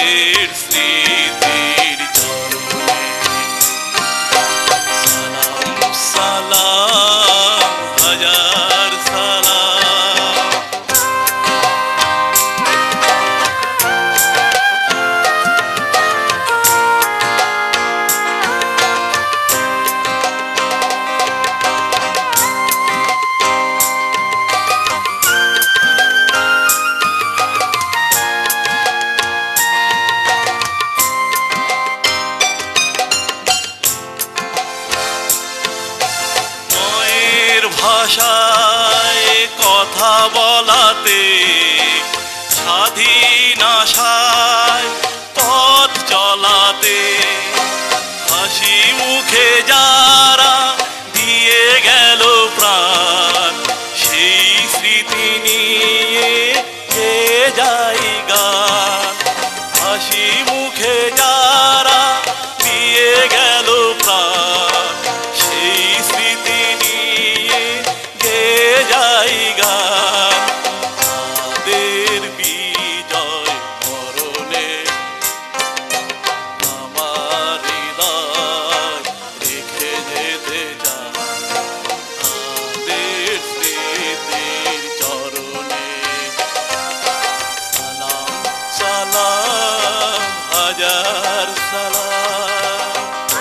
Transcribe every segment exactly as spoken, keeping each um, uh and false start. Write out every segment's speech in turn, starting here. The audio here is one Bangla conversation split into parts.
তাদের স্মৃতির চরণে সালাম সালাম হাজার সালাম। ভাষায় কথা বলাতে স্বাধীন আশায় পথ চলাতে হাসি মুখে যারা দিয়ে গেল প্রাণ সেই স্মৃতি নিয়ে গে যাই গান। হাসি মুখে যারা দিয়ে গেল প্রাণ সেই স্মৃতি নিয়ে গে যাই গান। তাদের বিজয় মরণে আমার হৃদয় রেখে যেতে চাই তাদের স্মৃতির চরণে সালাম সালাম হাজার সালাম।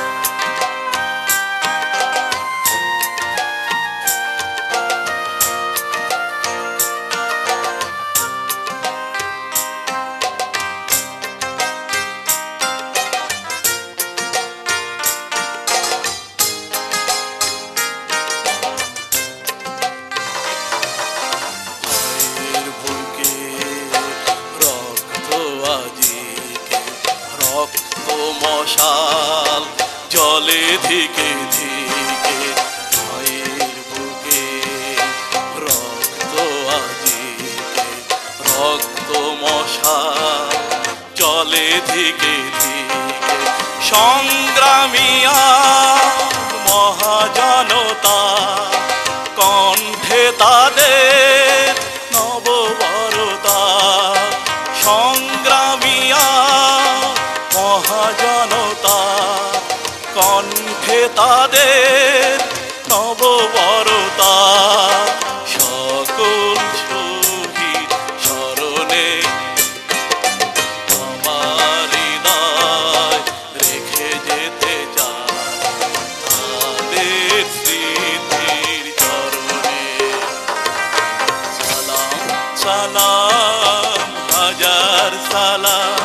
রক্ত মশাল জলে ধিকে ধিকে মায়ের বুকে রক্ত আজিকে রক্ত মশাল জলে ধিকে ধিকে সংগ্রামিয়া মহাজনতা কণ্ঠে তাদের নববরতা। সংগ্রামিয়া মহাজনতা কণ্ঠে তাদের নববরতা। সকল শহীদ স্মরণে আমার হৃদয় রেখে যেতে চাই তাদের স্মৃতির চরণে সালাম সালাম হাজার সালাম।